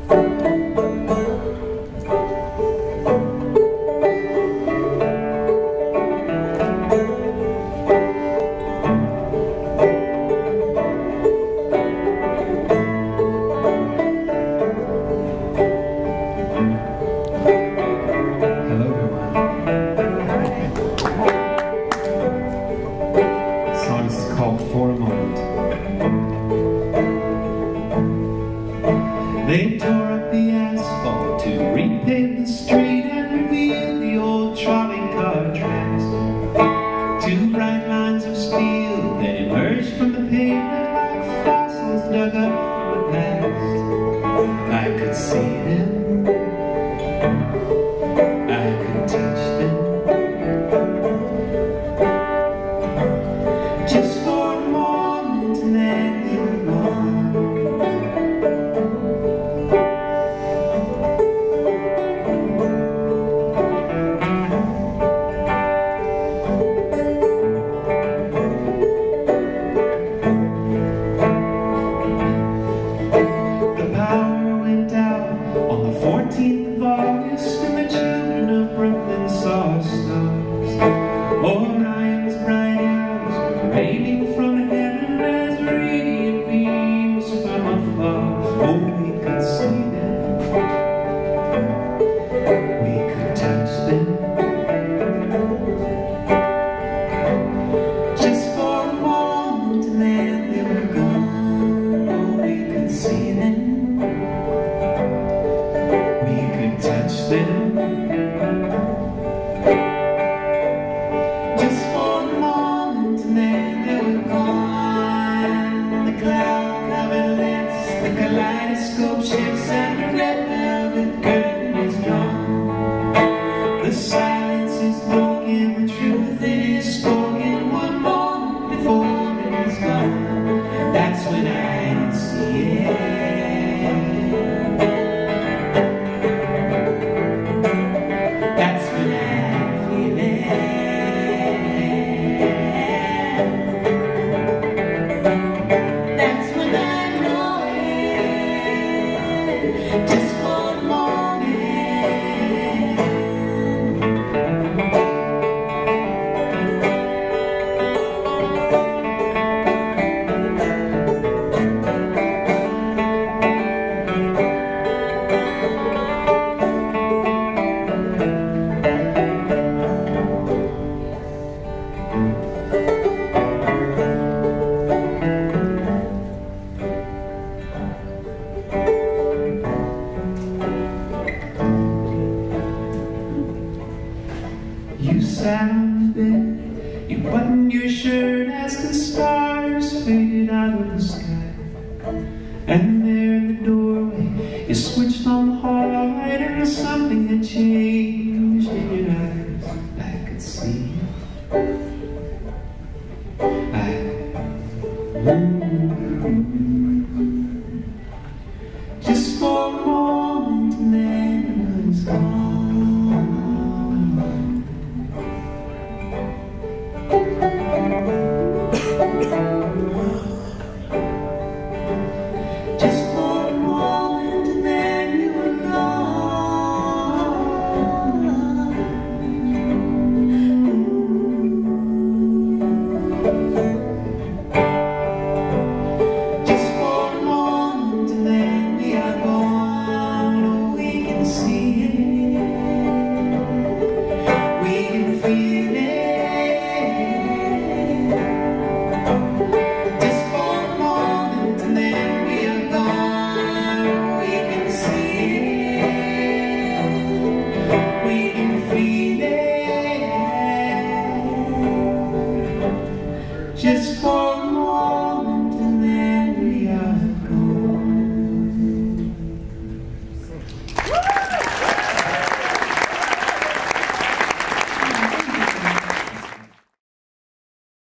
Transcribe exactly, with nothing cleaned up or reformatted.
They tore up the asphalt to repave the street and reveal the old trolley car tracks. Two bright lines of steel that emerged from the pavement like fossils dug up from the past. I could see them, I could touch them, just for a moment, and then they were gone. fourteenth of August, and the children of Brooklyn saw stars. Orion's bright arrows were raining from heaven as radiant beams from afar. Oh, we could see them, we could touch them, just for a moment, and then they were gone. Oh, we could see them, touch them, just for a moment, and then they were gone. The cloud-covered lips, the kaleidoscope shifts, and the red velvet curtain is drawn. The silence is broken, the truth is spoken one moment before it is gone. That's when I see it. Just for a moment. You sat on the bed, you buttoned your shirt as the stars faded out of the sky. And there in the doorway, you switched on